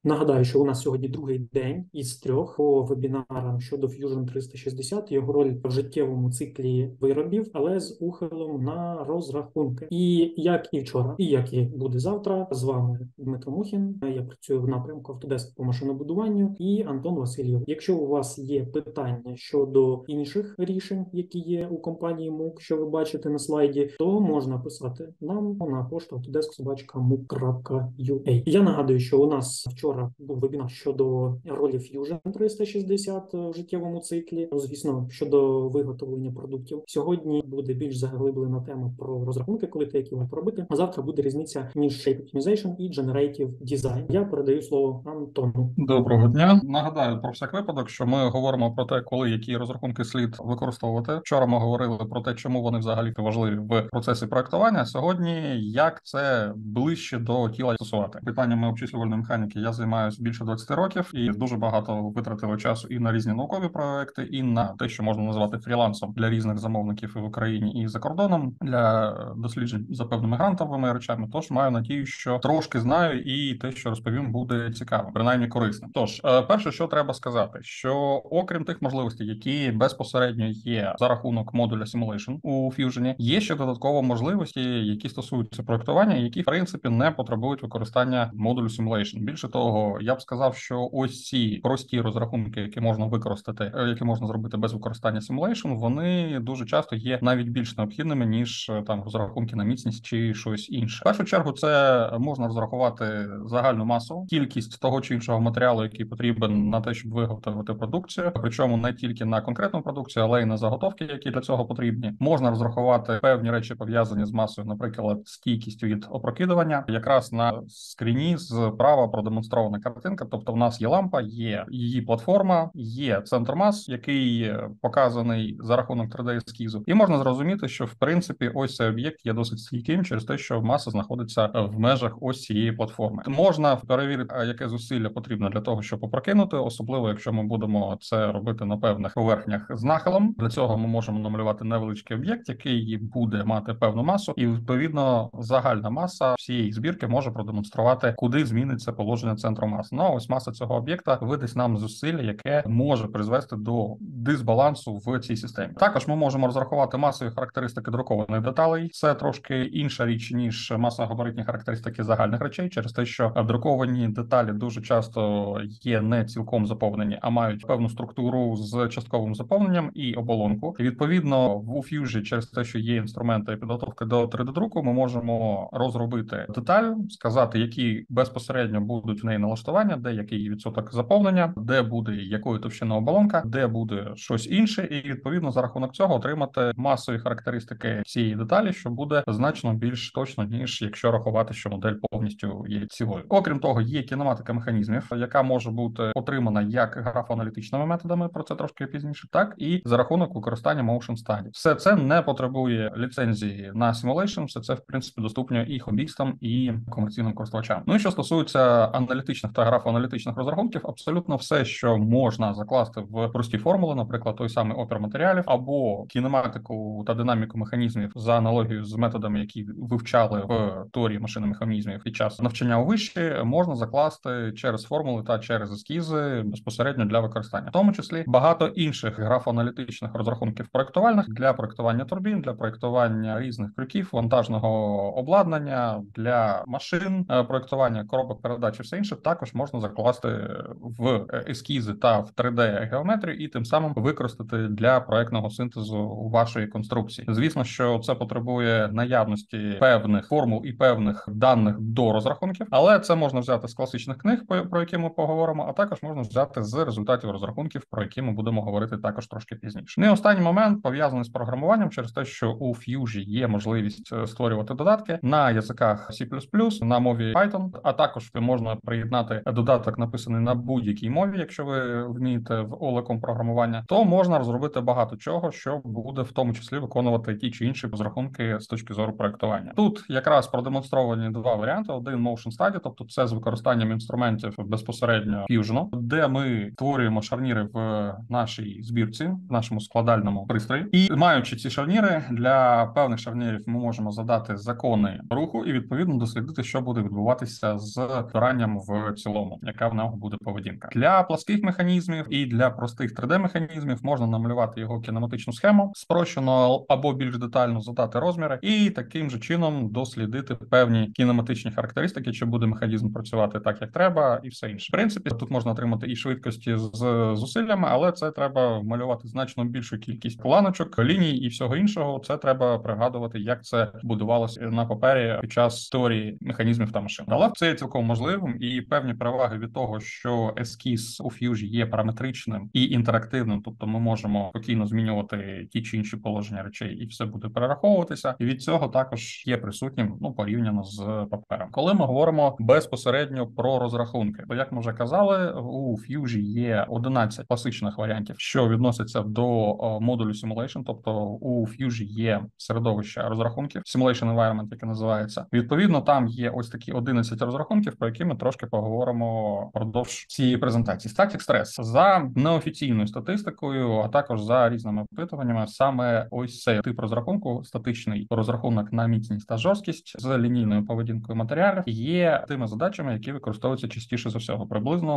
Нагадаю, що у нас сьогодні другий день із трьох по вебінарам щодо Fusion 360, його роль в життєвому циклі виробів, але з ухилом на розрахунки. І як і вчора, і як і буде завтра, з вами Дмитро Мухін. Я працюю в напрямку Autodesk по машинобудуванню, і Антон Васильєв. Якщо у вас є питання щодо інших рішень, які є у компанії MOOC, що ви бачите на слайді, то можна писати нам на пошту autodesk@mook.ua. Я нагадую, що у нас вчора був вебінар щодо ролі Fusion 360 в життєвому циклі, звісно, щодо виготовлення продуктів. Сьогодні буде більш заглиблена тема про розрахунки, коли та які варто робити. А завтра буде різниця між Shape Optimization і Generative Design. Я передаю слово Антону. Доброго дня. Нагадаю про всяк випадок, що ми говоримо про те, коли які розрахунки слід використовувати. Вчора ми говорили про те, чому вони взагалі важливі в процесі проектування. Сьогодні як це ближче до тіла стосувати. Питаннями обчислювальної механіки я займаюся більше 20 років і дуже багато витратили часу і на різні наукові проекти, і на те, що можна назвати фрілансом для різних замовників і в Україні, і за кордоном для досліджень за певними грантовими речами. Тож маю надію, що трошки знаю, і те, що розповім, буде цікавим, принаймні корисним. Тож, перше, що треба сказати, що окрім тих можливостей, які безпосередньо є за рахунок модуля Simulation у Fusion, є ще додатково можливості, які стосуються проектування, які в принципі не потребують використання модулю Simulation. Більше того, я б сказав, що ось ці прості розрахунки, які можна використати, які можна зробити без використання Simulation, вони дуже часто є навіть більш необхідними, ніж там розрахунки на міцність чи щось інше. В першу чергу це можна розрахувати загальну масу, кількість того чи іншого матеріалу, який потрібен на те, щоб виготовити продукцію, причому не тільки на конкретну продукцію, але й на заготовки, які для цього потрібні. Можна розрахувати певні речі, пов'язані з масою, наприклад, стійкістю від опрокидування. Якраз на скріні справа продемонстрована картинка, тобто в нас є лампа, є її платформа, є центр мас, який показаний за рахунок 3D-ескізу, і можна зрозуміти, що в принципі ось цей об'єкт є досить стійким через те, що маса знаходиться в межах ось цієї платформи. Можна перевірити, яке зусилля потрібно для того, щоб опрокинути, особливо якщо ми будемо це робити на певних поверхнях з нахилом. Для цього ми можемо намалювати невеличкий об'єкт, який буде мати певну масу, і відповідно загальна маса всієї збірки може продемонструвати, куди зміниться положення центру маси. Ну а ось маса цього об'єкта видасть нам зусилля, яке може призвести до дисбалансу в цій системі. Також ми можемо розрахувати масові характеристики друкованих деталей. Це трошки інша річ, ніж масогабаритні характеристики загальних речей, через те, що друковані деталі дуже часто є не цілком заповнені, а мають певну структуру з частковим заповненням і оболонку. І відповідно в Fusion, через те, що є інструменти підготовки до 3D-друку, ми можемо розробити деталь, сказати, які безпосередньо будуть в неї налаштування, де який відсоток заповнення, де буде якою товщина оболонка, де буде щось інше, і відповідно за рахунок цього отримати масові характеристики цієї деталі, що буде значно більш точно, ніж якщо рахувати, що модель повністю є цілою. Окрім того, є кінематика механізмів, яка може бути отримана як графоаналітичними методами, про це трошки пізніше, так і за рахунок використання motion study. Все це не потребує ліцензії на Simulation, все це в принципі доступно і хобістам, і комерційним користувачам. Ну і що стосується аналітичних та графоаналітичних розрахунків, абсолютно все, що можна закласти в прості формули, наприклад, той самий опір матеріалів або кінематику та динаміку механізмів за аналогією з методами, які вивчали в теорії машини механізмів під час навчання у виші, можна закласти через формули та через ескізи безпосередньо для використання, в тому числі багато інших графоаналітичних розрахунків проектувальних для проектування турбін, для проектування різних крюків, вантажного обладнання, для машин, проектування коробок передач і все інше також можна закласти в ескізи та в 3D-геометрію і тим самим використати для проектного синтезу вашої конструкції. Звісно, що це потребує наявності певних формул і певних даних до розрахунків, але це можна взяти з класичних книг, про які ми поговоримо, а також можна взяти з результатів розрахунків, про які ми будемо говорити також трошки пізніше. Ну і останній момент пов'язаний з програмуванням через те, що у Fusion є можливість створювати додатки на язиках C++, на мові Python, а також можна приєднати додаток, написаний на будь-якій мові, якщо ви вмієте в олеком програмування, то можна розробити багато чого, що буде в тому числі виконувати ті чи інші розрахунки з точки зору проектування. Тут якраз продемонстровані два варіанти: один motion study, тобто це з використанням інструментів безпосередньо Fusion, де ми створюємо шарніри в нашій збірці, в нашому складальному пристрої, і маючи ці шарніри, для певних шарнірів ми можемо задати закони руху і відповідно дослідити, що буде відбуватися з збиранням в в цілому, яка в нього буде поведінка. Для пласких механізмів і для простих 3D-механізмів можна намалювати його кінематичну схему, спрощено або більш детально задати розміри, і таким же чином дослідити певні кінематичні характеристики, чи буде механізм працювати так, як треба, і все інше. В принципі, тут можна отримати і швидкості з зусиллями, але це треба малювати значно більшу кількість ланочок, ліній і всього іншого. Це треба пригадувати, як це будувалося на папері під час теорії механізмів та машин. Але це є цілком можливим, і певні переваги від того, що ескіз у Fusion є параметричним і інтерактивним, тобто ми можемо спокійно змінювати ті чи інші положення речей, і все буде перераховуватися. І від цього також є присутнім, порівняно з папером. Коли ми говоримо безпосередньо про розрахунки, то як ми вже казали, у Fusion є 11 класичних варіантів, що відносяться до модулю Simulation, тобто у Fusion є середовище розрахунків, Simulation Environment, яке називається. Відповідно, там є ось такі 11 розрахунків, про які ми трошки поговоримо впродовж цієї презентації. Static Stress. За неофіційною статистикою, а також за різними опитуваннями, саме ось цей тип розрахунку, статичний розрахунок на міцність та жорсткість з лінійною поведінкою матеріалів, є тими задачами, які використовуються частіше за всього. Приблизно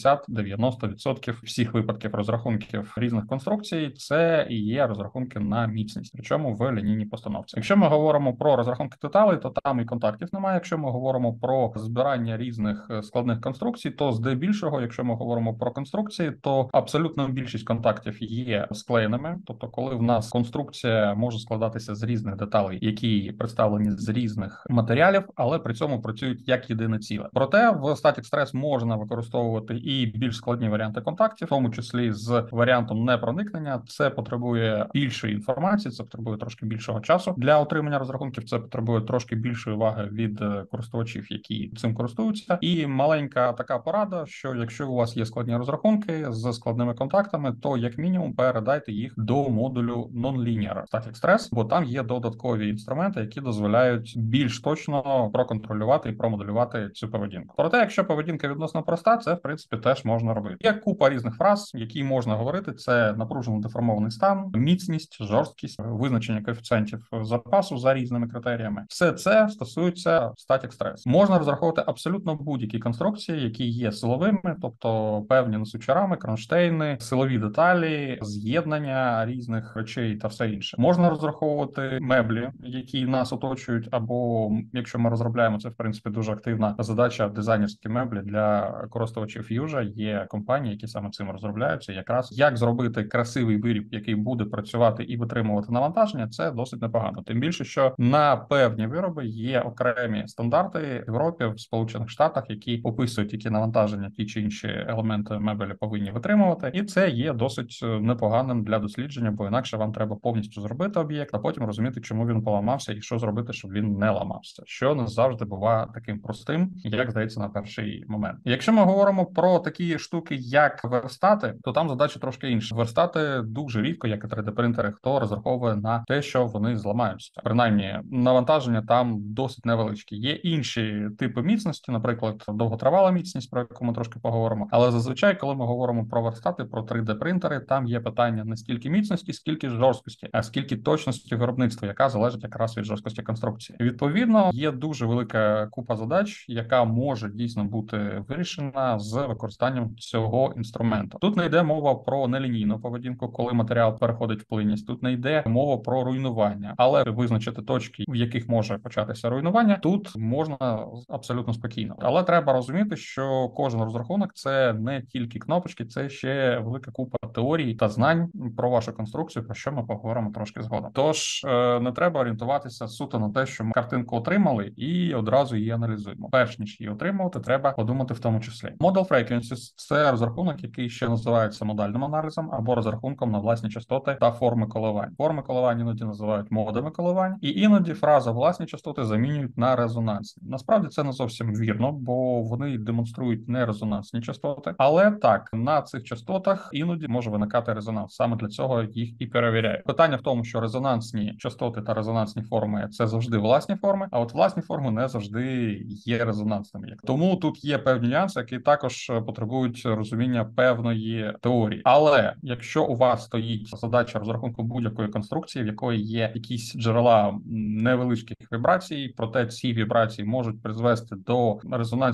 80-90% всіх випадків розрахунків різних конструкцій це і є розрахунки на міцність, причому в лінійній постановці. Якщо ми говоримо про розрахунки деталей, то там і контактів немає. Якщо ми говоримо про збирання різних складних конструкцій, то здебільшого, якщо ми говоримо про конструкції, то абсолютно більшість контактів є склеєними. Тобто, коли в нас конструкція може складатися з різних деталей, які представлені з різних матеріалів, але при цьому працюють як єдине ціле. Проте в Static Stress можна використовувати і більш складні варіанти контактів, в тому числі з варіантом непроникнення. Це потребує більшої інформації, це потребує трошки більшого часу для отримання розрахунків. Це потребує трошки більшої уваги від користувачів, які цим користуються. І маленька така порада, що якщо у вас є складні розрахунки з складними контактами, то як мінімум передайте їх до модулю Non-Linear Static Stress, бо там є додаткові інструменти, які дозволяють більш точно проконтролювати і промоделювати цю поведінку. Проте, якщо поведінка відносно проста, це в принципі теж можна робити. Є купа різних фраз, які можна говорити. Це напружено деформований стан, міцність, жорсткість, визначення коефіцієнтів запасу за різними критеріями. Все це стосується Static Stress. Можна розраховувати абсолютно будь-які конструкції, які є силовими, тобто певні несучі рами, кронштейни, силові деталі, з'єднання різних речей та все інше. Можна розраховувати меблі, які нас оточують, або якщо ми розробляємо, це в принципі дуже активна задача, дизайнерські меблі для користувачів Fusion. Є компанії, які саме цим розробляються. Якраз як зробити красивий виріб, який буде працювати і витримувати навантаження, це досить непогано. Тим більше, що на певні вироби є окремі стандарти в Європі, в Сполучених Штатах, які описують, які навантаження ті чи інші елементи мебелі повинні витримувати, і це є досить непоганим для дослідження, бо інакше вам треба повністю зробити об'єкт, а потім розуміти, чому він поламався і що зробити, щоб він не ламався, що не завжди буває таким простим, як здається на перший момент. Якщо ми говоримо про такі штуки, як верстати, то там задача трошки інша. Верстати дуже рідко, як і 3D-принтери, хто розраховує на те, що вони зламаються. Принаймні, навантаження там досить невеличкі. Є інші типи міцності, наприклад, довготривала міцність, про яку ми трошки поговоримо. Але зазвичай, коли ми говоримо про верстати, про 3D-принтери, там є питання не стільки міцності, скільки жорсткості, а скільки точності виробництва, яка залежить якраз від жорсткості конструкції. Відповідно, є дуже велика купа задач, яка може дійсно бути вирішена з використанням цього інструменту. Тут не йде мова про нелінійну поведінку, коли матеріал переходить в плинність. Тут не йде мова про руйнування, але визначити точки, в яких може початися руйнування, тут можна абсолютно спокійно. Але треба розуміти, що кожен розрахунок це не тільки кнопочки, це ще велика купа теорій та знань про вашу конструкцію, про що ми поговоримо трошки згодом. Тож не треба орієнтуватися суто на те, що ми картинку отримали і одразу її аналізуємо. Перш ніж її отримувати, треба подумати в тому числі. Model Frequencies – це розрахунок, який ще називається модальним аналізом або розрахунком на власні частоти та форми коливань. Форми коливань іноді називають модами коливань, і іноді фраза власні частоти замінюють на резонансні. Насправді це не зовсім вірно, бо вони демонструють не резонансні частоти, але так, на цих частотах іноді може виникати резонанс. Саме для цього їх і перевіряють. Питання в тому, що резонансні частоти та резонансні форми – це завжди власні форми, а от власні форми не завжди є резонансними. Тому тут є певні нюанси, які також потребують розуміння певної теорії. Але якщо у вас стоїть задача розрахунку будь-якої конструкції, в якої є якісь джерела невеличких вібрацій, проте ці вібрації можуть призвести до резонансів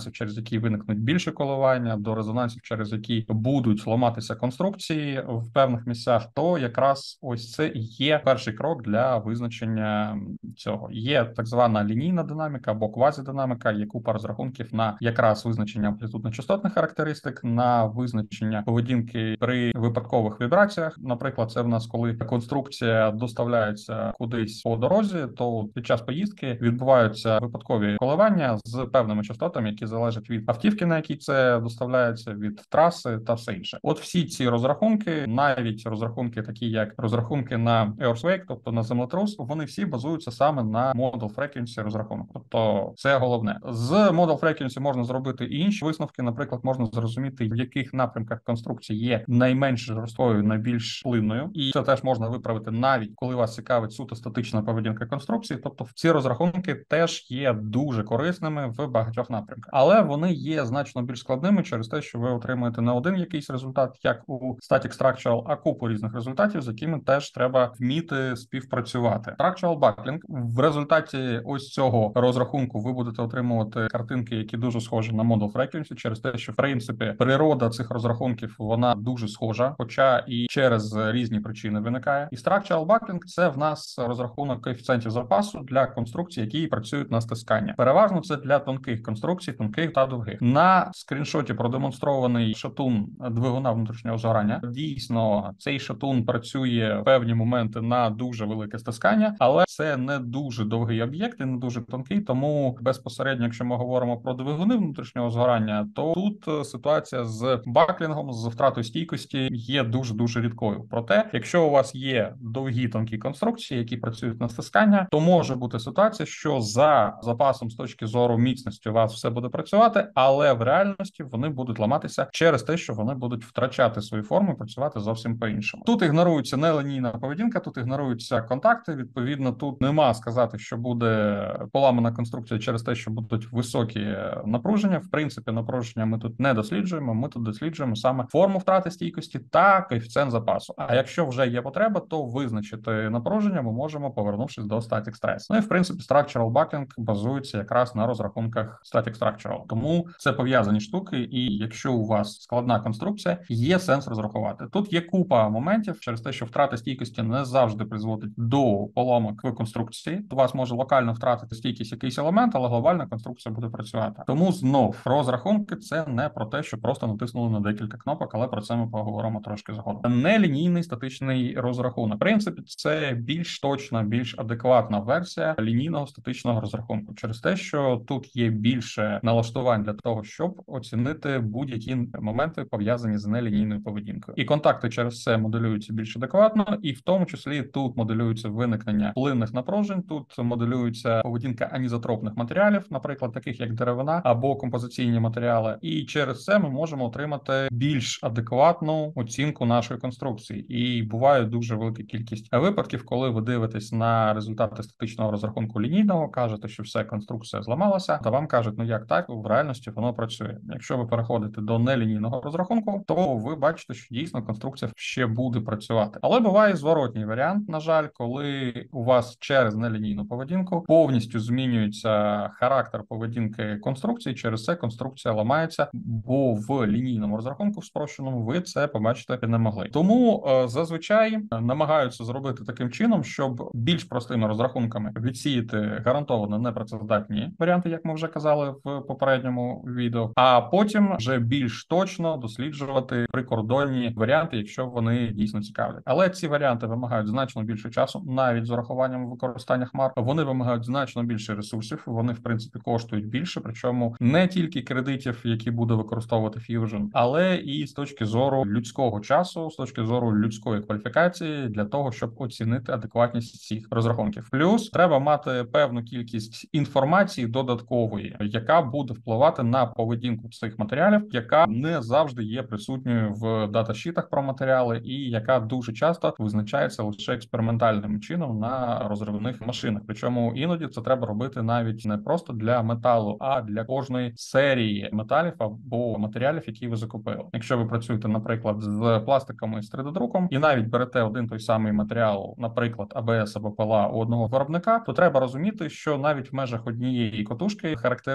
резонансів, через які виникнуть більше коливання, до резонансів, через які будуть ламатися конструкції в певних місцях, то якраз ось це і є перший крок для визначення цього. Є так звана лінійна динаміка або квазідинаміка, є купа розрахунків на якраз визначення амплітудно-частотних характеристик, на визначення поведінки при випадкових вібраціях. Наприклад, це в нас, коли конструкція доставляється кудись по дорозі, то під час поїздки відбуваються випадкові коливання з певними частотами, які залежать від автівки, на якій це доставляється, від траси та все інше. От всі ці розрахунки, навіть розрахунки, такі як розрахунки на earthquake, тобто на землетрус, вони всі базуються саме на model frequency розрахунок. Тобто це головне. З model frequency можна зробити і інші висновки. Наприклад, можна зрозуміти, в яких напрямках конструкції є найменш жорсткою, найбільш плинною, і це теж можна виправити навіть коли вас цікавить суто статична поведінка конструкції. Тобто ці розрахунки теж є дуже корисними в багатьох напрямках, але вони є значно більш складними через те, що ви отримуєте не один якийсь результат, як у Static Structural, а купу різних результатів, з якими теж треба вміти співпрацювати. Structural buckling. В результаті ось цього розрахунку ви будете отримувати картинки, які дуже схожі на model frequency, через те, що в принципі природа цих розрахунків вона дуже схожа, хоча і через різні причини виникає. І structural buckling – це в нас розрахунок коефіцієнтів запасу для конструкцій, які працюють на стискання. Переважно це для тонких конструкцій, тонких та довгих. На скріншоті продемонстрований шатун двигуна внутрішнього згорання. Дійсно, цей шатун працює в певні моменти на дуже велике стискання, але це не дуже довгий об'єкт і не дуже тонкий, тому безпосередньо, якщо ми говоримо про двигуни внутрішнього згорання, то тут ситуація з баклінгом, з втратою стійкості є дуже рідкою. Проте, якщо у вас є довгі тонкі конструкції, які працюють на стискання, то може бути ситуація, що за запасом з точки зору міцності у вас все буде працювати, але в реальності вони будуть ламатися через те, що вони будуть втрачати свою форму і працювати зовсім по-іншому. Тут ігнорується нелінійна поведінка, тут ігноруються контакти. Відповідно, тут нема сказати, що буде поламана конструкція через те, що будуть високі напруження. В принципі, напруження ми тут не досліджуємо. Ми тут досліджуємо саме форму втрати стійкості та коефіцієнт запасу. А якщо вже є потреба, то визначити напруження ми можемо, повернувшись до static stress. Ну і в принципі, structural buckling базується якраз на розрахунках static structural. Тому це пов'язані штуки, і якщо у вас складна конструкція, є сенс розрахувати. Тут є купа моментів через те, що втрата стійкості не завжди призводить до поломок в конструкції. У вас може локально втратити стійкість якийсь елемент, але глобальна конструкція буде працювати. Тому знов розрахунки це не про те, що просто натиснули на декілька кнопок, але про це ми поговоримо трошки згодом. Нелінійний статичний розрахунок. В принципі, це більш точна, більш адекватна версія лінійного статичного розрахунку. Через те, що тут є більше налаштувань для того, щоб оцінити будь-які моменти пов'язані з нелінійною поведінкою. І контакти через це моделюються більш адекватно, і в тому числі тут моделюється виникнення плинних напружень, тут моделюється поведінка анізотропних матеріалів, наприклад, таких як деревина або композиційні матеріали. І через це ми можемо отримати більш адекватну оцінку нашої конструкції. І буває дуже велика кількість випадків, коли ви дивитесь на результати статичного розрахунку лінійного, кажете, що все, конструкція зламалася, та вам кажуть, ну як так, в реальності воно працює. Якщо ви переходите до нелінійного розрахунку, то ви бачите, що дійсно конструкція ще буде працювати. Але буває зворотній варіант, на жаль, коли у вас через нелінійну поведінку повністю змінюється характер поведінки конструкції, через це конструкція ламається, бо в лінійному розрахунку, в спрощеному, ви це побачити не могли. Тому зазвичай намагаються зробити таким чином, щоб більш простими розрахунками відсіяти гарантовано непрацездатні варіанти, як ми вже казали в попередньому відео, а потім вже більш точно досліджувати прикордонні варіанти, якщо вони дійсно цікавлять. Але ці варіанти вимагають значно більше часу, навіть з урахуванням використання хмар. Вони вимагають значно більше ресурсів. Вони в принципі коштують більше, причому не тільки кредитів, які буде використовувати Fusion, але і з точки зору людського часу, з точки зору людської кваліфікації для того, щоб оцінити адекватність цих розрахунків. Плюс треба мати певну кількість інформації додаткової, яка буде впливати на поведінку цих матеріалів, яка не завжди є присутньою в даташітах про матеріали, і яка дуже часто визначається лише експериментальним чином на розривних машинах. Причому іноді це треба робити навіть не просто для металу, а для кожної серії металів або матеріалів, які ви закупили. Якщо ви працюєте, наприклад, з пластиками з 3D-друком і навіть берете один той самий матеріал, наприклад, АБС або ПЛА у одного виробника, то треба розуміти, що навіть в межах однієї котушки характеристики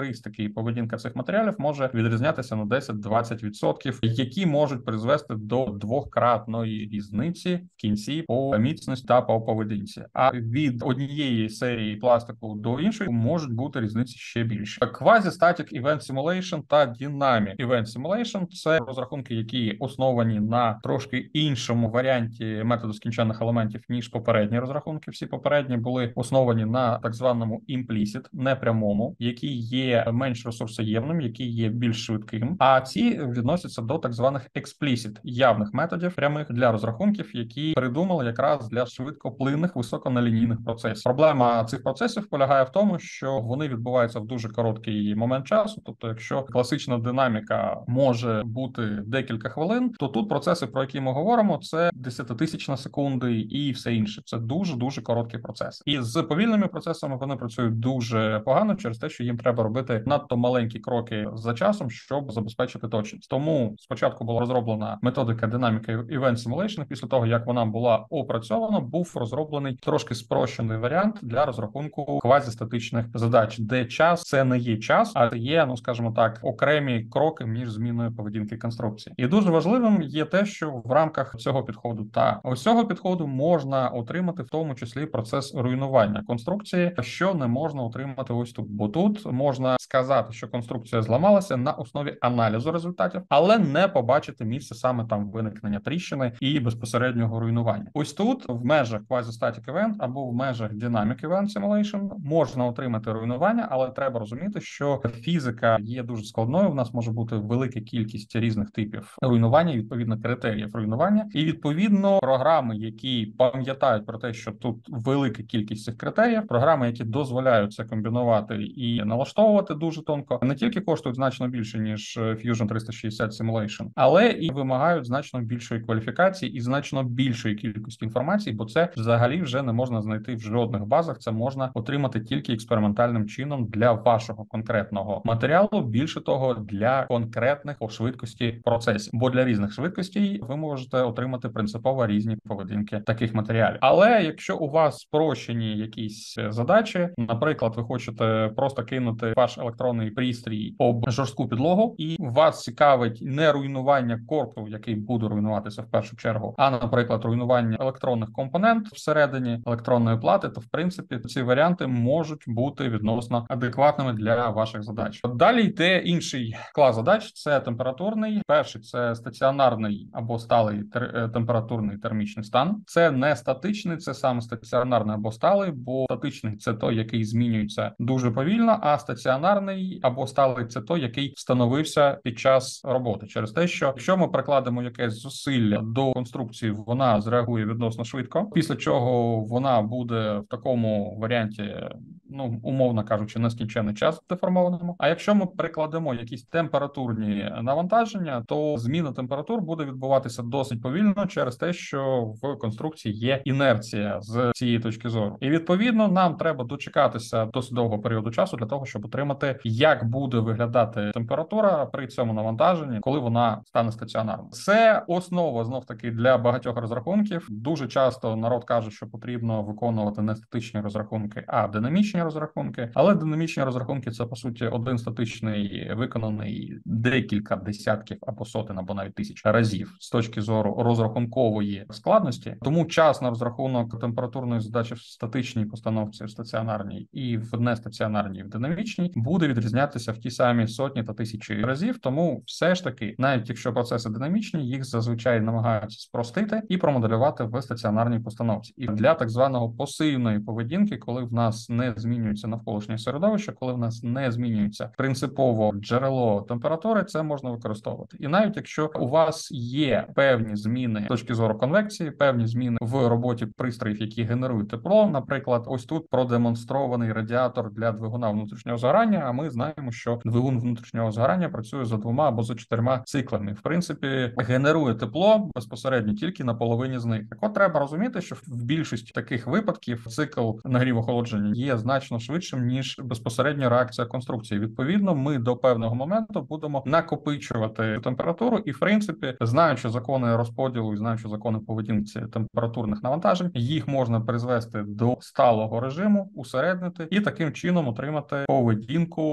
поведінка цих матеріалів може відрізнятися на 10-20%, які можуть призвести до двократної різниці в кінці по міцності та по поведінці. А від однієї серії пластику до іншої можуть бути різниці ще більше. Quasi-Static Event Simulation та Dynamic Event Simulation – це розрахунки, які основані на трошки іншому варіанті методу скінченних елементів, ніж попередні розрахунки. Всі попередні були основані на так званому implicit, непрямому, який є менш ресурсоємним, який є більш швидким. А ці відносяться до так званих explicit, явних методів прямих для розрахунків, які придумали якраз для швидкоплинних високонелінійних процесів. Проблема цих процесів полягає в тому, що вони відбуваються в дуже короткий момент часу. Тобто, якщо класична динаміка може бути декілька хвилин, то тут процеси, про які ми говоримо, це десятитисячна секунди і все інше. Це дуже короткі процеси. І з повільними процесами вони працюють дуже погано через те, що їм треба робити надто маленькі кроки за часом, щоб забезпечити точність. Тому спочатку була розроблена методика динаміки Event Simulation. Після того, як вона була опрацьована, був розроблений трошки спрощений варіант для розрахунку квазістатичних задач, де час це не є час, а є, ну скажімо так, окремі кроки між зміною поведінки конструкції. І дуже важливим є те, що в рамках цього підходу та ось цього підходу можна отримати в тому числі процес руйнування конструкції, що не можна отримати ось тут. Бо тут можна сказати, що конструкція зламалася на основі аналізу результатів, але не побачити місце саме там виникнення тріщини і безпосереднього руйнування. Ось тут в межах Quasi-Static Event або в межах Dynamic Event Simulation можна отримати руйнування, але треба розуміти, що фізика є дуже складною. В нас може бути велика кількість різних типів руйнування, відповідно критеріїв руйнування, і відповідно програми, які пам'ятають про те, що тут велика кількість цих критеріїв, програми, які дозволяють це комбінувати і налаштовувати дуже тонко, не тільки коштують значно більше ніж Fusion 360 Simulation, але і вимагають значно більшої кваліфікації і значно більшої кількості інформації, бо це взагалі вже не можна знайти в жодних базах. Це можна отримати тільки експериментальним чином для вашого конкретного матеріалу. Більше того, для конкретних по швидкості процесів, бо для різних швидкостей ви можете отримати принципово різні поведінки таких матеріалів. Але якщо у вас спрощені якісь задачі, наприклад, ви хочете просто кинути ваш електронний пристрій об жорстку підлогу, і вас цікавить не руйнування корпусу, який буде руйнуватися в першу чергу, а, наприклад, руйнування електронних компонент всередині електронної плати, то в принципі ці варіанти можуть бути відносно адекватними для ваших задач. Далі йде інший клас задач: це температурний. Перший це стаціонарний або сталий температурний термічний стан. Це не статичний, це саме стаціонарний або сталий, бо статичний це той, який змінюється дуже повільно, а стаціонарний або сталий це той, який встановився під час роботи. Через те, що якщо ми прикладемо якесь зусилля до конструкції, вона зреагує відносно швидко, після чого вона буде в такому варіанті, ну, умовно кажучи, нескінчений час деформованому. А якщо ми прикладемо якісь температурні навантаження, то зміна температур буде відбуватися досить повільно через те, що в конструкції є інерція з цієї точки зору. І відповідно нам треба дочекатися досить довгого періоду часу для того, щоб отримати, як буде виглядати температура при цьому навантаженні, коли вона стане стаціонарною. Це основа, знов таки, для багатьох розрахунків. Дуже часто народ каже, що потрібно виконувати не статичні розрахунки, а динамічні розрахунки. Але динамічні розрахунки — це по суті один статичний виконаний декілька десятків або сотень, або навіть тисяч разів з точки зору розрахункової складності. Тому час на розрахунок температурної задачі в статичній постановці, в стаціонарній і в нестаціонарній, в динамічній буде відрізнятися в ті самі сотні та тисячі разів. Тому все ж таки, навіть якщо процеси динамічні, їх зазвичай намагаються спростити і промоделювати в стаціонарній постановці. І для так званого пасивної поведінки, коли в нас не змінюється навколишнє середовище, коли в нас не змінюється принципово джерело температури, це можна використовувати. І навіть якщо у вас є певні зміни з точки зору конвекції, певні зміни в роботі пристроїв, які генерують тепло, наприклад, ось тут продемонстрований радіатор для двигуна внутрішнього згорання, а ми знаємо, що двигун внутрішнього згорання працює за 2 або за 4 циклами. В принципі, генерує тепло безпосередньо тільки на половині з них. Так от треба розуміти, що в більшості таких випадків цикл нагріву-охолодження є значно швидшим, ніж безпосередня реакція конструкції. Відповідно, ми до певного моменту будемо накопичувати температуру і, в принципі, знаючи закони розподілу і знаючи закони поведінки температурних навантажень, їх можна призвести до сталого режиму, усереднити і таким чином отримати поведінку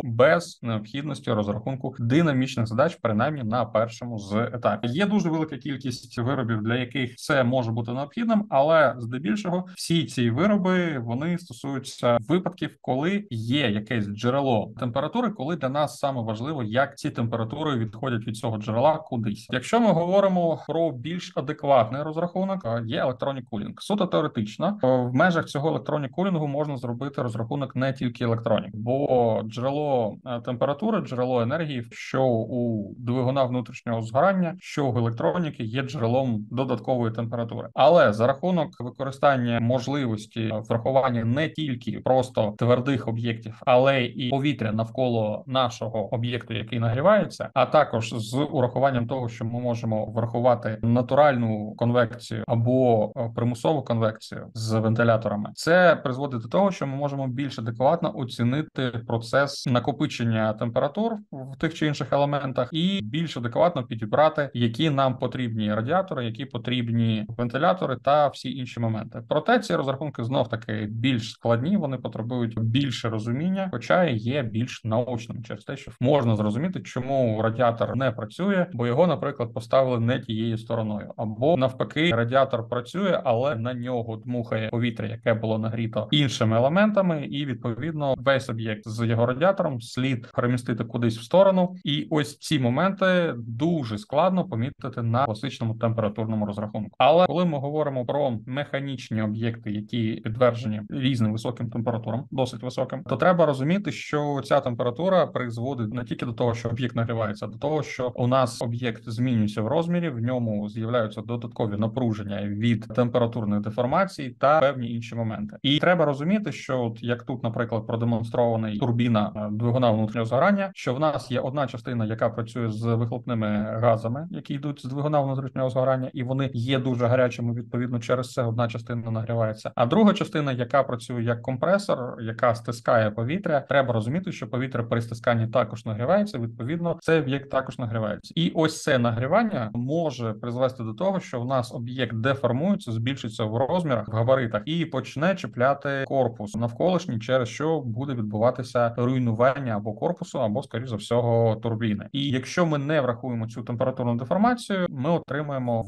без необхідності розрахунку динамічних задач, принаймні на першому з етапів. Є дуже велика кількість виробів, для яких це може бути необхідним, але здебільшого всі ці вироби вони стосуються випадків, коли є якесь джерело температури, коли для нас саме важливо, як ці температури відходять від цього джерела кудись. Якщо ми говоримо про більш адекватний розрахунок, є електронний кулінг. Суто теоретично в межах цього електронні кулінгу можна зробити розрахунок не тільки електронік, бо джерело температури, джерело енергії, що у двигуна внутрішнього згорання, що у електроніки є джерелом додаткової температури. Але за рахунок використання можливості врахування не тільки просто твердих об'єктів, але і повітря навколо нашого об'єкту, який нагрівається, а також з урахуванням того, що ми можемо врахувати натуральну конвекцію або примусову конвекцію з вентиляторами, це призводить до того, що ми можемо більш адекватно оцінити процес накопичення температур в тих чи інших елементах і більш адекватно підібрати, які нам потрібні радіатори, які потрібні вентилятори та всі інші моменти. Проте ці розрахунки знов-таки більш складні, вони потребують більше розуміння, хоча і є більш наочними через те, що можна зрозуміти, чому радіатор не працює, бо його, наприклад, поставили не тією стороною, або навпаки, радіатор працює, але на нього дмухає повітря, яке було нагріто іншими елементами, і відповідно весь об'єкт з його радіатором слід перемістити кудись в сторону. І ось ці моменти дуже складно помітити на класичному температурному розрахунку. Але коли ми говоримо про механічні об'єкти, які підтверджені різним високим температурам, досить високим, то треба розуміти, що ця температура призводить не тільки до того, що об'єкт нагрівається, а до того, що у нас об'єкт змінюється в розмірі, в ньому з'являються додаткові напруження від температурної деформації та певні інші моменти. І треба розуміти, що от як тут, наприклад, продемонстрований турбіна двигуна внутрішнього згорання, що в нас є одна частина, яка працює з вихлопними газами, які йдуть з двигуна внутрішнього згорання, і вони є дуже гарячими, відповідно, через це одна частина нагрівається. А друга частина, яка працює як компресор, яка стискає повітря, треба розуміти, що повітря при стисканні також нагрівається, відповідно, цей об'єкт також нагрівається. І ось це нагрівання може призвести до того, що в нас об'єкт деформується, збільшиться в розмірах, в габаритах і почне чіпляти корпус навколишній, через що буде відбуватися руйнування або корпусу, або, скоріш за всього, турбіни. І якщо ми не врахуємо цю температурну деформацію, ми отримаємо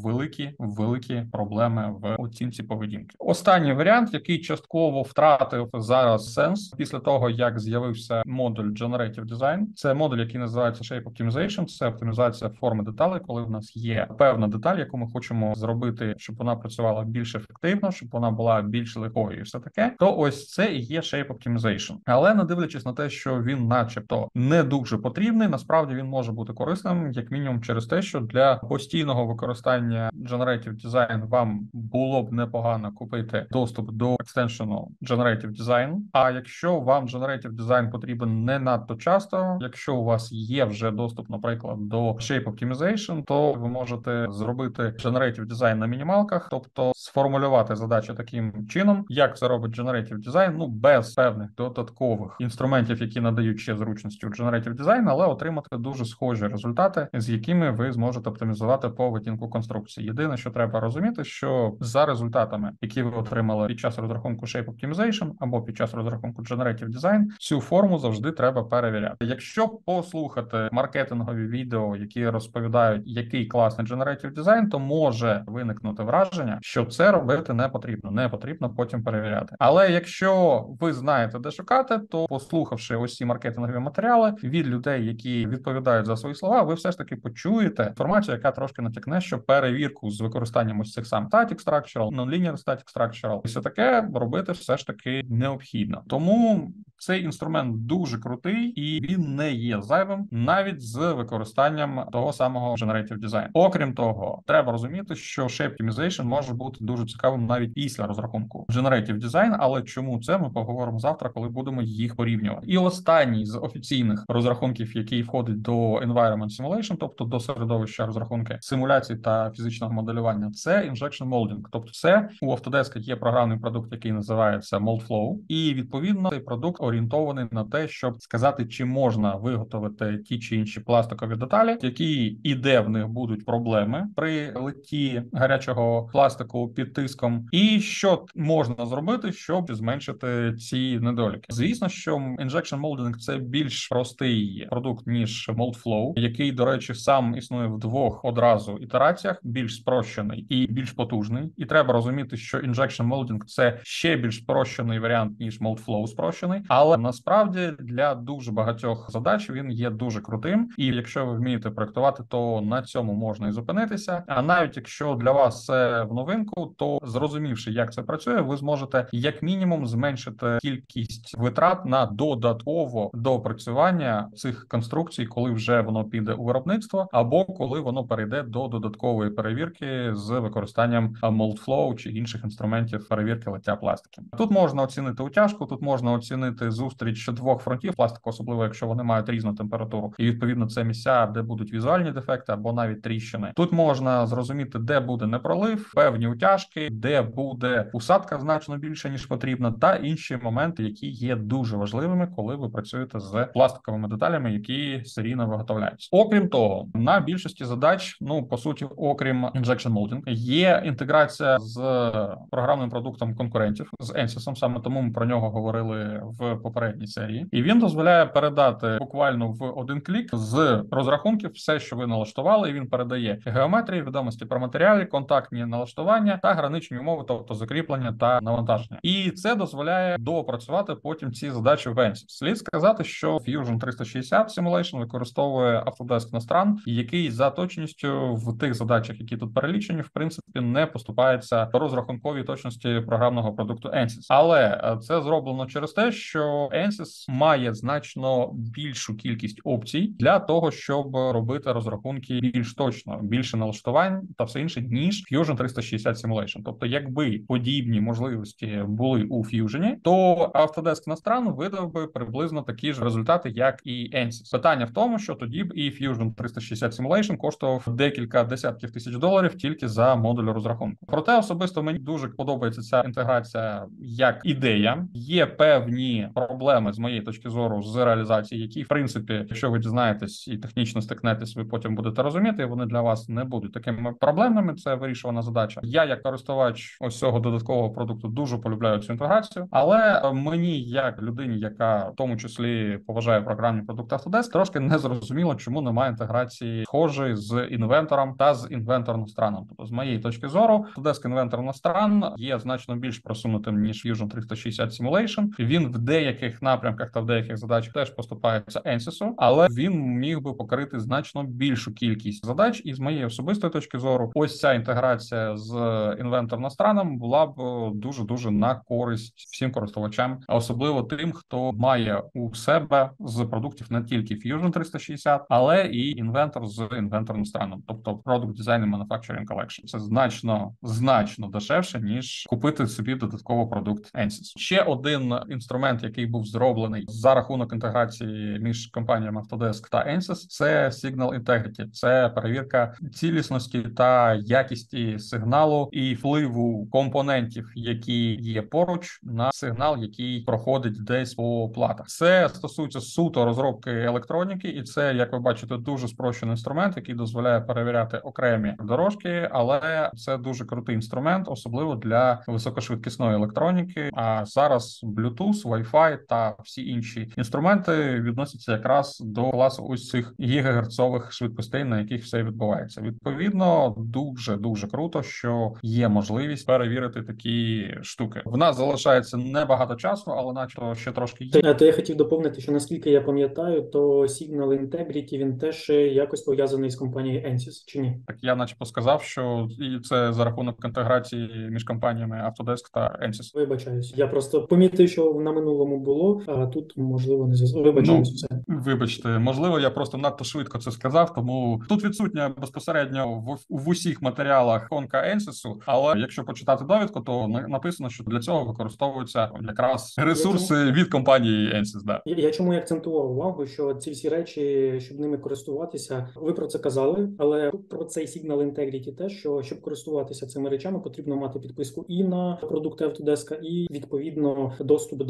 великі проблеми в оцінці поведінки. Останній варіант, який частково втратив зараз сенс після того, як з'явився модуль Generative Design, це модуль, який називається Shape Optimization, це оптимізація форми деталей, коли в нас є певна деталь, яку ми хочемо зробити, щоб вона працювала більш ефективно, щоб вона була більш легкою і все таке, то ось це і є Shape Optimization. Але не дивлячись на те, що він начебто не дуже потрібний, насправді він може бути корисним, як мінімум через те, що для постійного використання Generative Design вам було б непогано купити доступ до екстеншену Generative Design. А якщо вам Generative Design потрібен не надто часто, якщо у вас є вже доступ, наприклад, до Shape Optimization, то ви можете зробити Generative Design на мінімалках, тобто сформулювати задачу таким чином, як це робить Generative Design, без певних додаткових інструментів, які надають ще зручності у Generative Design, але отримати дуже схожі результати, з якими ви зможете оптимізувати поведінку конструкції. Єдине, що треба розуміти, що за результатами, які ви отримали під час розрахунку Shape Optimization або під час розрахунку Generative Design, цю форму завжди треба перевіряти. Якщо послухати маркетингові відео, які розповідають, який класний Generative Design, то може виникнути враження, що це робити не потрібно потім перевіряти. Але якщо ви знаєте, де шукати, то послухавши ось ці маркетингові матеріали від людей, які відповідають за свої слова, ви все ж таки почуєте інформацію, яка трошки натякне, що перевірку з використанням ось цих сам Static Structural, Non-Linear Static Structural, і все таке робити все ж таки необхідно. Тому цей інструмент дуже крутий і він не є зайвим навіть з використанням того самого Generative Design. Окрім того, треба розуміти, що Shape Optimization може бути дуже цікавим навіть після розрахунку Generative Design, але чому це ми поговоримо завтра, коли будемо їх порівнювати. І останній з офіційних розрахунків, який входить до Environment Simulation, тобто до середовища розрахунки симуляцій та фізичного моделювання, це Injection Molding. Тобто це у Autodesk є програмний продукт, який називається MoldFlow, і відповідно цей продукт орієнтований на те, щоб сказати, чи можна виготовити ті чи інші пластикові деталі, які і де в них будуть проблеми при литті гарячого пластику під тиском, і що можна зробити, щоб зменшити ці недоліки. Звісно, що injection molding – це більш простий продукт, ніж mold flow, який, до речі, сам існує в двох одразу ітераціях, більш спрощений і більш потужний. І треба розуміти, що injection molding – це ще більш спрощений варіант, ніж mold flow спрощений, але насправді для дуже багатьох задач він є дуже крутим. І якщо ви вмієте проектувати, то на цьому можна і зупинитися. А навіть якщо для вас це в новинку, то зрозумівши, як це працює, ви зможете як мінімум зменшити кількість витрат на додатково доопрацювання цих конструкцій, коли вже воно піде у виробництво, або коли воно перейде до додаткової перевірки з використанням mold flow чи інших інструментів перевірки лиття пластиків. Тут можна оцінити утяжку, тут можна оцінити зустріч двох фронтів пластику, особливо якщо вони мають різну температуру, і відповідно це місця, де будуть візуальні дефекти або навіть тріщини. Тут можна зрозуміти, де буде непролив, певні утяжки, де буде усадка значно більше ніж потрібно, та інші моменти, які є дуже важливими, коли ви працюєте з пластиковими деталями, які серійно виготовляються. Окрім того, на більшості задач, по суті, окрім injection molding, є інтеграція з програмним продуктом конкурентів, з Ansys, саме тому ми про нього говорили в попередній серії. І він дозволяє передати буквально в один клік з розрахунків все, що ви налаштували, і він передає геометрії, відомості про матеріали, контактні налаштування та граничні умови, тобто закріплення та навантаження. І це дозволяє доопрацювати потім ці задачі в Ansys. Слід сказати, що Fusion 360 Simulation використовує Autodesk Nostran, який за точністю в тих задачах, які тут перелічені, в принципі, не поступається розрахунковій точності програмного продукту Ansys. Але це зроблено через те, що Ansys має значно більшу кількість опцій для того, щоб робити розрахунки більш точно, більше налаштувань та все інше, ніж Fusion 360 Simulation. Тобто, якби подібні можливості були у Fusion, то Autodesk Nostran видав би приблизно такі ж результати, як і Ansys. Питання в тому, що тоді б і Fusion 360 Simulation коштував декілька десятків тисяч доларів тільки за модуль розрахунку. Проте особисто мені дуже подобається ця інтеграція як ідея. Є певні проблеми з моєї точки зору з реалізації, які, в принципі, якщо ви дізнаєтесь і технічно стикнетесь, ви потім будете розуміти, і вони для вас не будуть такими проблемними. Це вирішувана задача. Я, як користувач ось цього додаткового продукту, дуже полюбляю цю інтеграцію, але мені, як людині, яка в тому числі поважає програмні продукти Autodesk, трошки не зрозуміло, чому немає інтеграції схожої з інвентором та з Inventor Nostran. Тобто, з моєї точки зору, Autodesk Inventor Nostran є значно більш просунутим, ніж Fusion 360 Simulation. Він в деяких напрямках та в деяких задачах теж поступається Ansys, але він міг би покрити значно більшу кількість задач. І з моєї особистої точки зору, ось ця інтеграція з Inventor Nostran була б дуже-дуже на користь всім користувачам, а особливо тим, хто має у себе з продуктів не тільки Fusion 360, але і Inventor з Inventor Nostran, тобто Product Design and Manufacturing Collection. Це значно дешевше, ніж купити собі додатково продукт Ansys. Ще один інструмент, який був зроблений за рахунок інтеграції між компаніями Autodesk та Ansys, це Signal Integrity. Це перевірка цілісності та якісті сигналу і впливу компонентів, які є поруч, на сигнал, який проходить десь по платах. Це стосується суто розробки електроніки, і це, як ви бачите, дуже спрощений інструмент, який дозволяє перевіряти окремі дорожки, але це дуже крутий інструмент, особливо для високошвидкісної електроніки. А зараз Bluetooth, Wi-Fi та всі інші інструменти відносяться якраз до класу ось цих гігагерцових швидкостей, на яких все відбувається. Відповідно, дуже круто, що є можливість перевірити такі штуки. В нас залишається небагато часу, але наче ще трошки є. То я хотів доповнити, що наскільки я пам'ятаю, то Signal Integrity, він теж якось пов'язаний з компанією Ansys, чи ні? Так я начебто сказав, що і це за рахунок інтеграції між компаніями Autodesk та Ansys. Вибачаюсь. Я просто помітив, що на минулому було, а тут, можливо, не зв'язку. Вибачаюсь. Все. Вибачте, можливо, я просто надто швидко це сказав, тому тут відсутня безпосередньо в усіх матеріалах іконка Ansys, але якщо почитати довідку, то написано, що для цього використовуються якраз ресурси від компанії Ansys. Да. Я чому акцентував увагу, що ці всі речі, щоб ними користуватися, ви про це казали, але про цей Signal Integrity теж, що щоб користуватися цими речами, потрібно мати підписку і на продукти Autodesk, і відповідно доступ до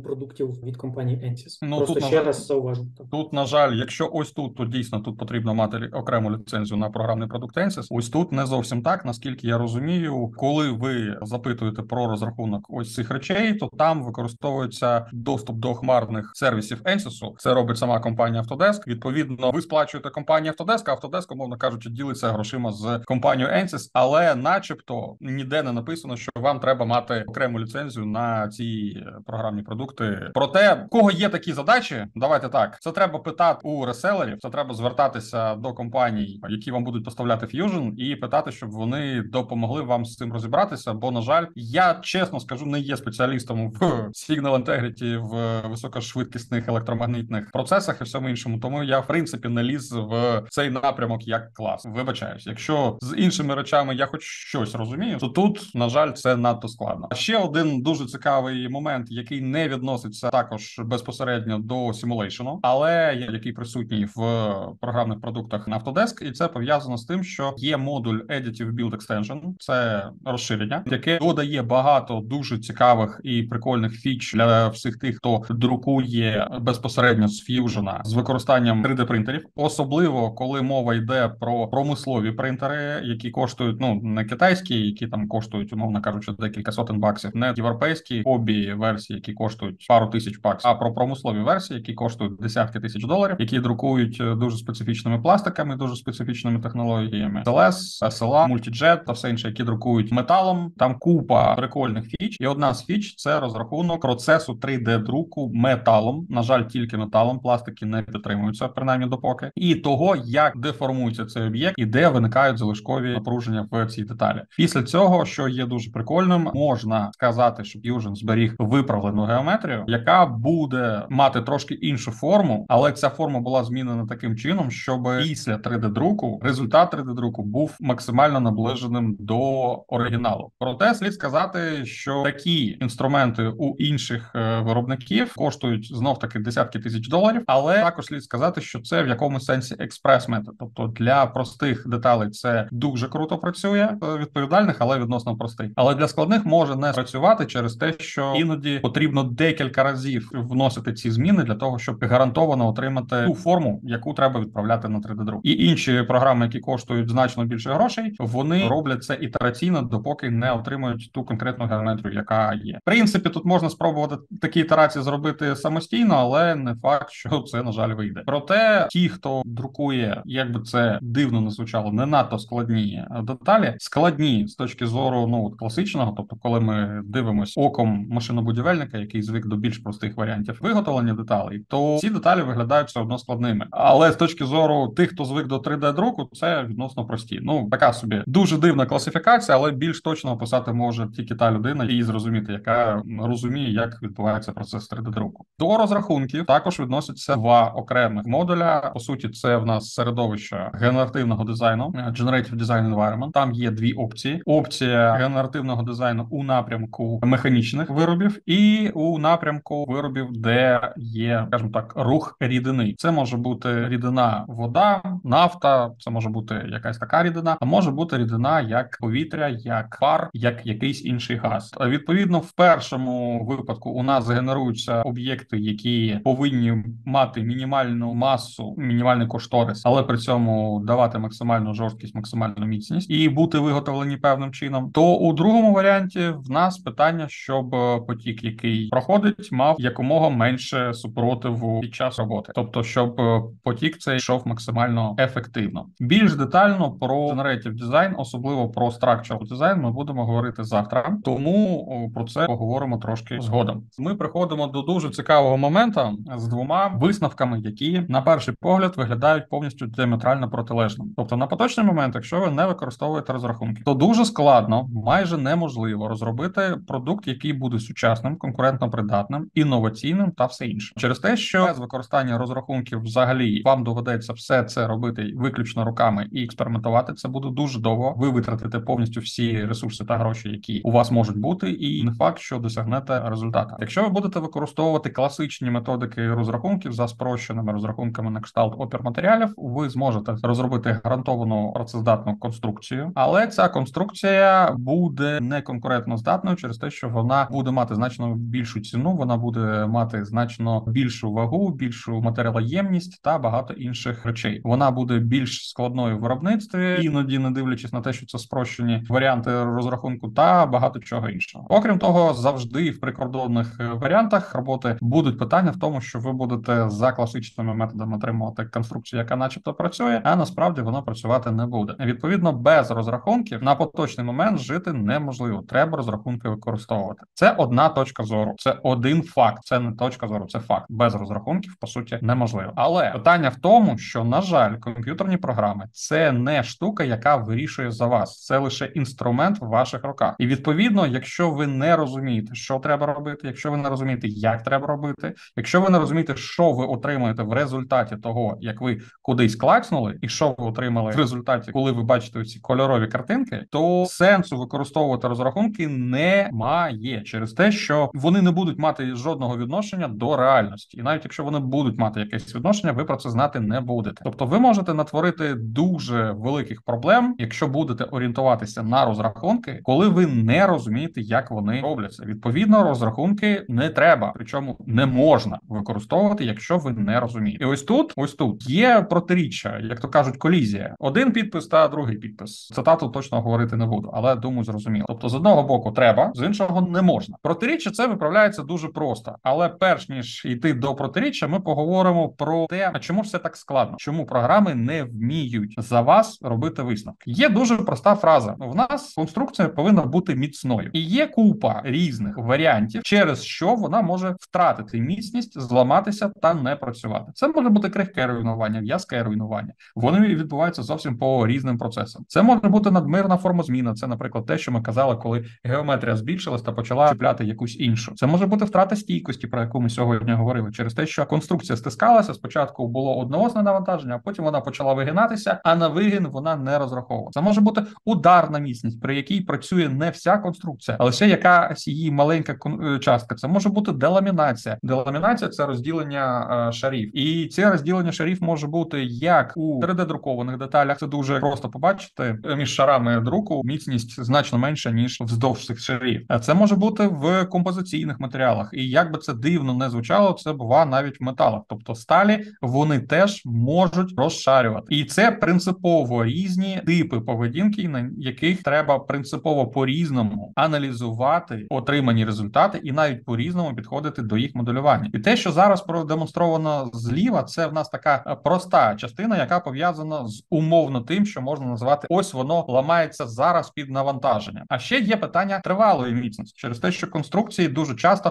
продуктів від компанії Ansys. Ну, Просто тут, на ще жаль, раз зауважу. Тут, на жаль, якщо ось тут, то дійсно тут потрібно мати окрему ліцензію на програмний продукт Ansys. Ось тут не зовсім так, наскільки я розумію, коли ви запитуєте про розрахунок ось цих речей, то там використовується доступ до хмарних сервісів Ansys. Це робить сама компанія Autodesk. Відповідно, ви сплачуєте компанії Autodesk, а Autodesk, умовно кажучи, ділиться грошима з компанією Ansys, але начебто ніде не написано, що вам треба мати окрему ліцензію на ці програмні продукти. Проте, в кого є такі задачі, давайте так, це треба питати у реселерів, це треба звертатися до компаній, які вам будуть поставляти Fusion, і питати, щоб вони допомогли вам з цим розібратися. Бо, на жаль, я чесно скажу, не є спеціалістом в Signal Integrity, в високошвидкісних електромагнітних процесах і всьому іншому. Тому я в принципі не ліз в цей напрямок як клас. Вибачаюсь, якщо з іншими речами я хоч щось розумію, то тут, на жаль, це надто складно. Ще один дуже цікавий момент, який не відноситься також безпосередньо до симулейшену, але який присутній в програмних продуктах на Autodesk, і це пов'язано з тим, що є модуль Additive Build Extension, це розширення, яке додає багато дуже цікавих і прикольних фіч для всіх тих, хто друкує безпосередньо з Fusion з використанням 3D-принтерів, особливо коли мова йде про промислові принтери, які коштують, ну, не китайські, які там коштують, умовно кажучи, декілька сотень баксів, не європейські хобі версії, які коштують пару тисяч баксів, а про промислові версії, які коштують десятки тисяч доларів, які друкують дуже специфічними пластиками, дуже специфічними технологіями. SLS, SLA, Multijet та все інше, які друкують металом. Там купа прикольних фіч. І одна з фіч – це розрахунок процесу 3D-друку металом. На жаль, тільки металом. Пластики не підтримуються, принаймні допоки. І того, як деформується цей об'єкт і де виникають залишкові напруження в цій деталі. Після цього, що є дуже прикольним, можна сказати, що Fusion зберіг виправлену геометрію, яка буде мати трошки іншу форму, але ця форма була змінена таким чином, щоб після 3D-друку результат 3D-друку був максимально наближеним до оригіналу. Проте слід сказати, що такі інструменти у інших виробників коштують знов-таки десятки тисяч доларів, але також слід сказати, що це в якомусь сенсі експрес-метод. Тобто для простих деталей це дуже круто працює, відповідальних, але відносно простих. Але для складних може не працювати через те, що іноді потрібно декілька разів вносити ці зміни для того, щоб гарантовано отримати ту форму, яку треба відправляти на 3D-друк. І інші програми, які коштують значно більше грошей, вони роблять це ітераційно, допоки не отримують ту конкретну геометрію, яка є. В принципі, тут можна спробувати такі ітерації зробити самостійно, але не факт, що це, на жаль, вийде. Проте ті, хто друкує, як би це дивно не звучало, не надто складні деталі, складні з точки зору, ну, класичного, тобто коли ми дивимося оком машинобудівельника, який звик до більш простих варіантів виготовлення деталей, то ці деталі виглядають все одно складними. Але з точки зору тих, хто звик до 3D-друку, це відносно прості. Ну, така собі дуже дивна класифікація, але більш точно описати може тільки та людина і зрозуміти, яка розуміє, як відбувається процес 3D-друку. До розрахунків також відносяться два окремих модуля. По суті, це в нас середовище генеративного дизайну, Generative Design Environment. Там є дві опції. Опція генеративного дизайну у напрямку механічних виробів і у напрямку виробів, де є, скажімо так, рух рідини. Це може бути рідина вода, нафта, це може бути якась така рідина, а може бути рідина як повітря, як пар, як якийсь інший газ. Відповідно, в першому випадку у нас генеруються об'єкти, які повинні мати мінімальну масу, мінімальний кошторис, але при цьому давати максимальну жорсткість, максимальну міцність і бути виготовлені певним чином. То у другому варіанті в нас питання, щоб потік, який проходить, мав якомога менше супротиву під час роботи. Тобто, щоб потік цей йшов максимально ефективно. Більш детально про Generative Design, особливо про Structural Design, ми будемо говорити завтра, тому про це поговоримо трошки згодом. Ми приходимо до дуже цікавого моменту з двома висновками, які на перший погляд виглядають повністю діаметрально протилежним. Тобто на поточний момент, якщо ви не використовуєте розрахунки, то дуже складно, майже неможливо розробити продукт, який буде сучасним, конкурентно придатним, інноваційним та все інше. Через те, що без використання розрахунків взагалі вам доведеться все це робити виключно руками і експериментувати, це буде дуже довго. Ви витратите повністю всі ресурси та гроші, які у вас можуть бути, і не факт, що досягнете результату. Якщо ви будете використовувати класичні методики розрахунків за спрощеними розрахунками на кшталт опір-матеріалів, ви зможете розробити гарантовану працездатну конструкцію, але ця конструкція буде не конкурентно здатною через те, що вона буде мати значно більшу ціну, вона буде мати значно більшу вагу, більшу матеріалоємність та багато інших речей. Вона буде більш складною в виробництві, іноді не дивлячись на те, що це спрощені варіанти розрахунку та багато чого іншого. Окрім того, завжди в прикордонних варіантах роботи будуть питання в тому, що ви будете за класичними методами отримувати конструкцію, яка начебто працює, а насправді вона працювати не буде. Відповідно, без розрахунків на поточний момент жити неможливо. Треба розрахунки використовувати. Це одна точка зору, це один факт. Це не точка зору, це факт. Без розрахунків по суті неможливо. Але питання в тому, що на жаль, комп'ютерні програми це не штука, яка вирішує за вас. Це лише інструмент в ваших руках. І відповідно, якщо ви не розумієте, що треба робити, якщо ви не розумієте, як треба робити, якщо ви не розумієте, що ви отримуєте в результаті того, як ви кудись клацнули, і що ви отримали в результаті, коли ви бачите ці кольорові картинки, то сенсу використовувати розрахунки немає через те, що вони не будуть мати жодного відношення до реальності. І навіть якщо вони будуть мати якесь відношення, ви про це знати не будете. Тобто ви можете натворити дуже великих проблем, якщо будете орієнтуватися на розрахунки, коли ви не розумієте, як вони робляться. Відповідно, розрахунки не треба, причому не можна використовувати, якщо ви не розумієте. І ось тут є протиріччя, як то кажуть, колізія. Один підпис та другий підпис. Цитату точно говорити не буду, але думаю, зрозуміло. Тобто, з одного боку треба, з іншого не можна. Протиріччя це виправляється дуже просто. Але перш ніж йти до протиріччя, ми поговоримо про те, а чому ж все так складно? Чому програми не вміють за вас робити висновки? Є дуже проста фраза. В нас конструкція повинна бути міцною. І є купа різних варіантів, через що вона може втратити міцність, зламатися та не працювати. Це може бути крихке руйнування, в'язке руйнування. Вони відбуваються зовсім по різним процесам. Це може бути надмірна формозміна. Це, наприклад, те, що ми казали, коли геометрія збільшилась та почала чіпляти якусь іншу. Це може бути втрата стійкості, про яку ми сьогодні говорили, через те, що конструкція стискалася. Спочатку було одноосне навантаження, а потім вона почала вигинатися, а на вигін вона не розраховувала. Це може бути ударна міцність, при якій працює не вся конструкція, а лише якась її маленька частка. Це може бути деламінація. Деламінація – це розділення шарів. І це розділення шарів може бути як у 3D-друкованих деталях. Це дуже просто побачити. Між шарами друку міцність значно менша, ніж вздовж цих шарів. Це може бути в композиційних матеріалах. І як би це дивно не звучало, це буває навіть в металах. Тобто сталі, вони теж можуть розшарювати. І це принципово різні типи поведінки, на яких треба принципово по-різному аналізувати отримані результати і навіть по-різному підходити до їх моделювання. І те, що зараз продемонстровано зліва, це в нас така проста частина, яка пов'язана з умовно тим, що можна назвати ось воно ламається зараз під навантаженням. А ще є питання тривалої міцності через те, що конструкції дуже часто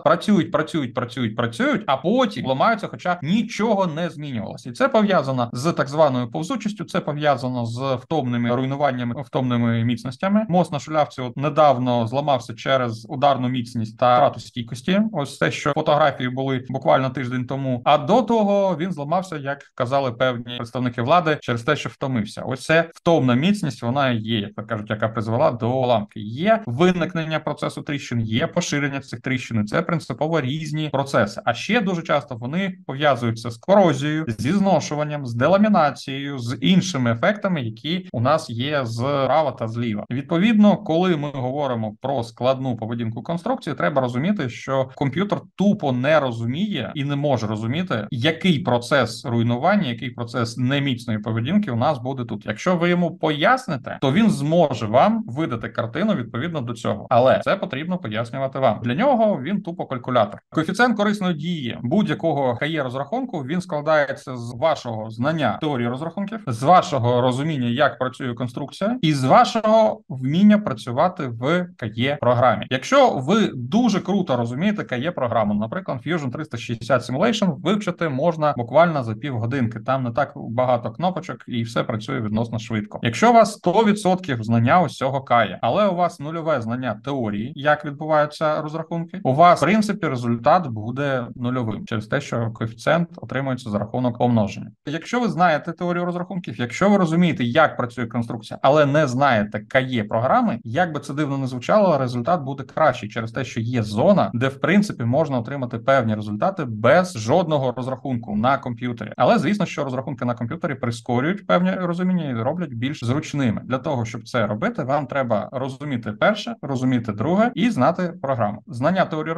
працюють, а потім ламаються, хоча нічого не змінювалося. І це пов'язано з так званою повзучістю, це пов'язано з втомними руйнуваннями, втомними міцностями. Мост на Шулявці недавно зламався через ударну міцність та втрату стійкості. Ось те, що фотографії були буквально тиждень тому. А до того він зламався, як казали певні представники влади, через те, що втомився. Ось це втомна міцність, вона є, як то кажуть, яка призвела до ламки. Є виникнення процесу тріщин, є поширення цих тріщин. Це принципово різні процеси. А ще дуже часто вони пов'язуються з корозією, зі зношуванням, з деламінацією, з іншими ефектами, які у нас є зправа та зліва. Відповідно, коли ми говоримо про складну поведінку конструкції, треба розуміти, що комп'ютер тупо не розуміє і не може розуміти, який процес руйнування, який процес неміцної поведінки у нас буде тут. Якщо ви йому поясните, то він зможе вам видати картину відповідно до цього. Але це потрібно пояснювати вам. Для нього він тупо калькулятор. Коефіцієнт корисної дії будь-якого КЄ розрахунку, він складається з вашого знання теорії розрахунків, з вашого розуміння, як працює конструкція, і з вашого вміння працювати в КЄ програмі. Якщо ви дуже круто розумієте КЄ програму, наприклад, Fusion 360 Simulation вивчити можна буквально за півгодинки. Там не так багато кнопочок і все працює відносно швидко. Якщо у вас 100% знання ось цього КАЄ, але у вас нульове знання теорії, як відбуваються розрахунки, у вас, в принципі, результат буде нульовим через те, що коефіцієнт отримується за рахунок помноження. Якщо ви знаєте теорію розрахунків, якщо ви розумієте, як працює конструкція, але не знаєте КАЄ програми, як би це дивно не звучало, результат буде кращий через те, що є зона, де, в принципі, можна отримати певні результати без жодного розрахунку на комп'ютері. Але, звісно, що розрахунки на комп'ютері прискорюють певні розуміння і роблять більш зручними. Для того, щоб це робити, вам треба розуміти перше, розуміти друге і знати програму. Знання теорії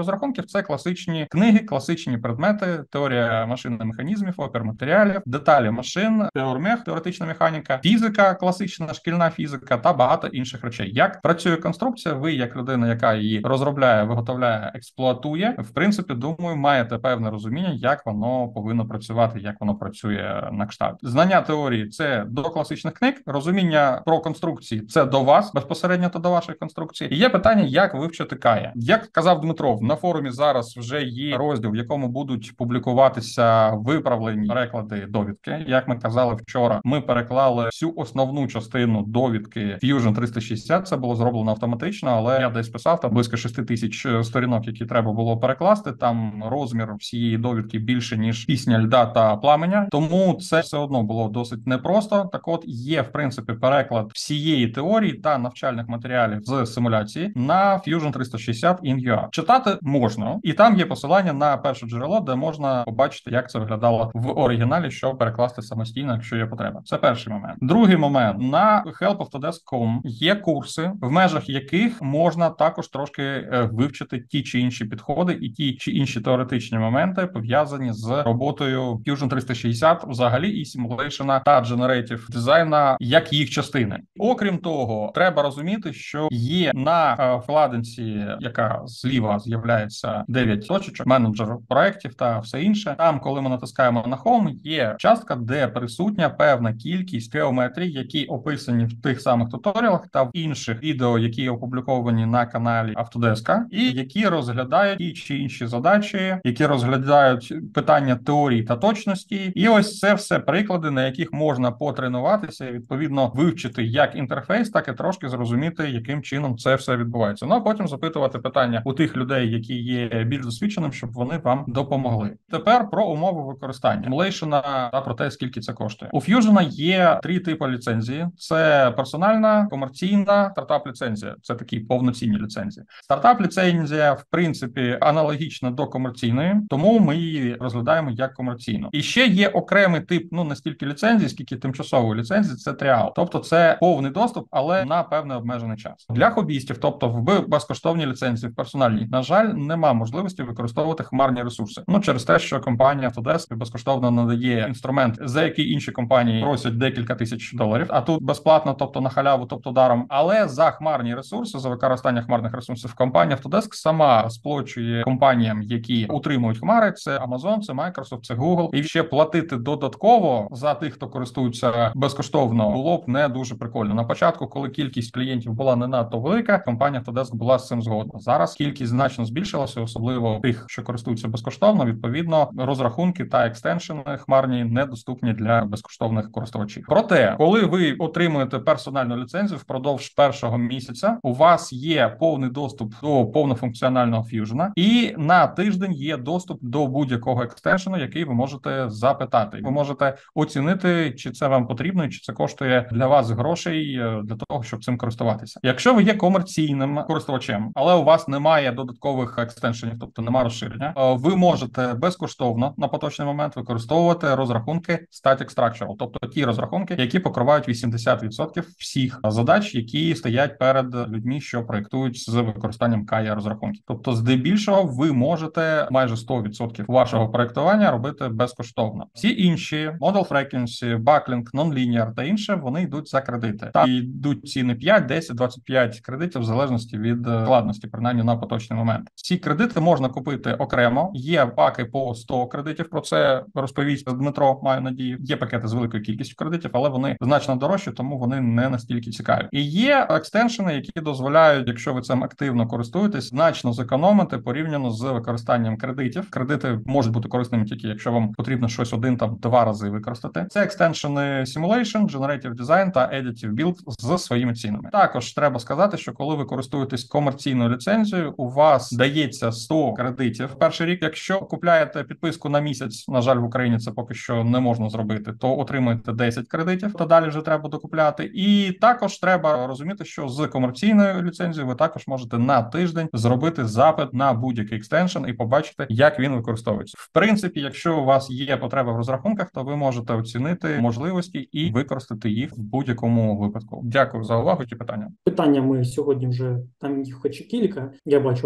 розрахунків це класичні книги, класичні предмети, теорія машин і механізмів, опір матеріалів, деталі машин, теормех, теоретична механіка, фізика, класична шкільна фізика та багато інших речей. Як працює конструкція, ви, як людина, яка її розробляє, виготовляє, експлуатує, в принципі, думаю, маєте певне розуміння, як воно повинно працювати, як воно працює на кшталт. Знання теорії – це до класичних книг, розуміння про конструкції – це до вас, безпосередньо то до вашої конструкції. І є питання, як вивчити Кая. Як казав Дмитров, на форумі зараз вже є розділ, в якому будуть публікуватися виправлені переклади довідки. Як ми казали вчора, ми переклали всю основну частину довідки Fusion 360. Це було зроблено автоматично, але я десь писав, там близько 6 тисяч сторінок, які треба було перекласти. Там розмір всієї довідки більше, ніж пісня льда та пламеня. Тому це все одно було досить непросто. Так от, є, в принципі, переклад всієї теорії та навчальних матеріалів з симуляції на Fusion 360 in.ua. Читати можна, і там є посилання на перше джерело, де можна побачити, як це виглядало в оригіналі, щоб перекласти самостійно, якщо є потреба. Це перший момент. Другий момент. На helpoftodesk.com є курси, в межах яких можна також трошки вивчити ті чи інші підходи і ті чи інші теоретичні моменти, пов'язані з роботою Fusion 360 взагалі і симулейшена та generative дизайна, як їх частини. Окрім того, треба розуміти, що є на вкладинці, яка зліва з'являється 9 точечок, менеджер проєктів та все інше. Там, коли ми натискаємо на Home, є частка, де присутня певна кількість геометрій, які описані в тих самих туторіалах та в інших відео, які опубліковані на каналі Autodesk, і які розглядають ті чи інші задачі, які розглядають питання теорії та точності. І ось це все приклади, на яких можна потренуватися і, відповідно, вивчити як інтерфейс, так і трошки зрозуміти, яким чином це все відбувається. Ну, а потім запитувати питання у тих людей, які є більш досвідченим, щоб вони вам допомогли. Тепер про умови використання Simulation та про те, скільки це коштує. У Fusion є 3 типи ліцензії. Це персональна, комерційна, стартап-ліцензія. Це такі повноцінні ліцензії. Стартап-ліцензія, в принципі, аналогічна до комерційної, тому ми її розглядаємо як комерційну. І ще є окремий тип, не стільки ліцензії, скільки тимчасової ліцензії, це тріал. Тобто це повний доступ, але на певний обмежений час. Для хобістів, тобто в безкоштовній ліцензії, в персональній, на жаль, нема можливості використовувати хмарні ресурси. Через те, що компанія Autodesk безкоштовно надає інструмент, за який інші компанії просять декілька тисяч доларів, а тут безплатно, тобто на халяву, тобто даром. Але за хмарні ресурси, за використання хмарних ресурсів, компанія Autodesk сама сплачує компаніям, які утримують хмари, це Amazon, це Microsoft, це Google. І ще платити додатково за тих, хто користується безкоштовно, було б не дуже прикольно. На початку, коли кількість клієнтів була не надто велика, компанія Autodesk була з цим згодна. Зараз кількість значно збільшилася, особливо тих, що користуються безкоштовно. Відповідно, розрахунки та екстеншени хмарні недоступні для безкоштовних користувачів. Проте, коли ви отримуєте персональну ліцензію впродовж першого місяця, у вас є повний доступ до повнофункціонального Fusion, і на тиждень є доступ до будь-якого екстеншену, який ви можете запитати. Ви можете оцінити, чи це вам потрібно, чи це коштує для вас грошей для того, щоб цим користуватися. Якщо ви є комерційним користувачем, але у вас немає додаткових екстеншенів, тобто немає розширення, ви можете безкоштовно на поточний момент використовувати розрахунки Static Structural, тобто ті розрахунки, які покривають 80% всіх задач, які стоять перед людьми, що проєктують з використанням Kaya розрахунків. Тобто, здебільшого, ви можете майже 100% вашого проєктування робити безкоштовно. Всі інші Model Frequency, Backlink, Non-Linear та інше, вони йдуть за кредити. Там йдуть ціни 5, 10, 25 кредитів в залежності від складності, принаймні на поточний момент. Ці кредити можна купити окремо. Є паки по 100 кредитів, про це розповість Дмитро, маю надію. Є пакети з великою кількістю кредитів, але вони значно дорожчі, тому вони не настільки цікаві. І є екстеншени, які дозволяють, якщо ви цим активно користуєтесь, значно зекономити порівняно з використанням кредитів. Кредити можуть бути корисними тільки, якщо вам потрібно щось 1-2 рази використати. Це екстеншени Simulation, Generative Design та Additive Build з своїми цінами. Також треба сказати, що коли ви користуєтесь комерційною ліцензією, у вас дається 100 кредитів в перший рік. Якщо купляєте підписку на місяць, на жаль, в Україні це поки що не можна зробити, то отримуєте 10 кредитів, то далі вже треба докупляти. І також треба розуміти, що з комерційною ліцензією ви також можете на тиждень зробити запит на будь-який екстеншн і побачити, як він використовується. В принципі, якщо у вас є потреба в розрахунках, то ви можете оцінити можливості і використати їх в будь-якому випадку. Дякую за увагу. Ті питання. Питання ми сьогодні вже, там їх хоч і кілька. Я бачу, Антон якраз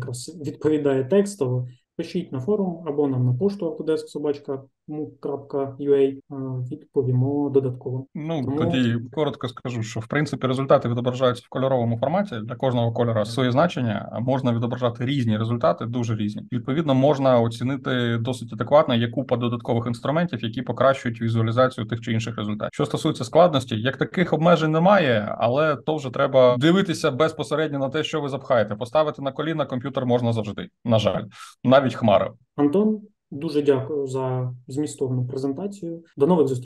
якраз відповідає текстово, пишіть на форум або нам на пошту autodesk@muk.ua, відповімо додатково. Ну, Тому тоді коротко скажу, що в принципі результати відображаються в кольоровому форматі. Для кожного кольора своє значення, а можна відображати різні результати, дуже різні. Відповідно, можна оцінити досить адекватно. Є купа додаткових інструментів, які покращують візуалізацію тих чи інших результатів. Що стосується складності, як таких обмежень немає, але то вже треба дивитися безпосередньо на те, що ви запхаєте. Поставити на коліна комп'ютер можна завжди. На жаль, навіть хмари. Антон, дуже дякую за змістовну презентацію. До нових зустрічей.